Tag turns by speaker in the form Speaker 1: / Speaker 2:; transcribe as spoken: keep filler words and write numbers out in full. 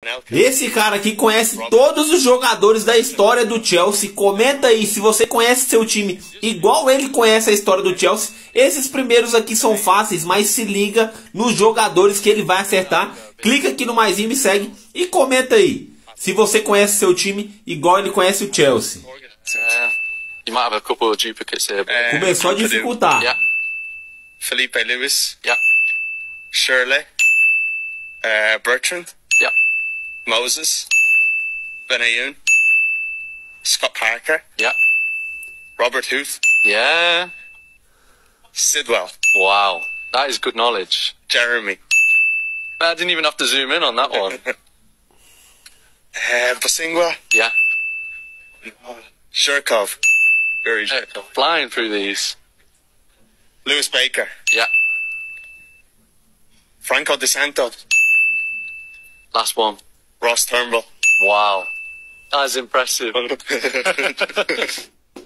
Speaker 1: Esse cara aqui conhece todos os jogadores da história do Chelsea. Comenta aí se você conhece seu time igual ele conhece a história do Chelsea. Esses primeiros aqui são fáceis, mas se liga nos jogadores que ele vai acertar. Clica aqui no maisinho, me segue e comenta aí se você conhece seu time igual ele conhece o Chelsea.
Speaker 2: You might have a couple of duplicates here. But...
Speaker 1: Começou a dificultar.
Speaker 2: Yeah.
Speaker 3: Felipe Lewis.
Speaker 2: Yeah.
Speaker 3: Shirley. Uh, Bertrand.
Speaker 2: Yeah.
Speaker 3: Moses. Benayoun. Scott Parker.
Speaker 2: Yeah.
Speaker 3: Robert Huth.
Speaker 2: Yeah.
Speaker 3: Sidwell.
Speaker 2: Wow. That is good knowledge.
Speaker 3: Jeremy.
Speaker 2: I didn't even have to zoom in on that one.
Speaker 3: uh, Basingwa.
Speaker 2: Yeah.
Speaker 3: Shirkov. Very
Speaker 2: Hey, flying through these.
Speaker 3: Lewis Baker.
Speaker 2: Yeah.
Speaker 3: Franco De Santos.
Speaker 2: Last one.
Speaker 3: Ross Turnbull.
Speaker 2: Wow. That is impressive.